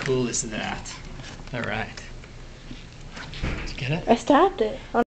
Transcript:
cool is that? All right. Did you get it? I stopped it.